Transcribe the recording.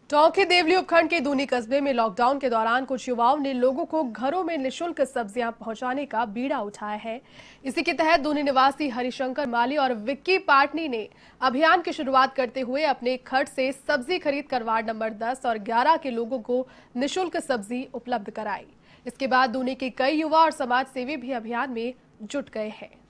टोंक के देवली उपखंड के दूनी कस्बे में लॉकडाउन के दौरान कुछ युवाओं ने लोगों को घरों में निःशुल्क सब्जियां पहुंचाने का बीड़ा उठाया है। इसी के तहत दूनी निवासी हरिशंकर माली और विक्की पाटनी ने अभियान की शुरुआत करते हुए अपने खर्च से सब्जी खरीद कर वार्ड नंबर 10 और 11 के लोगों को निःशुल्क सब्जी उपलब्ध कराई। इसके बाद दूनी के कई युवा और समाज सेवी भी अभियान में जुट गए हैं।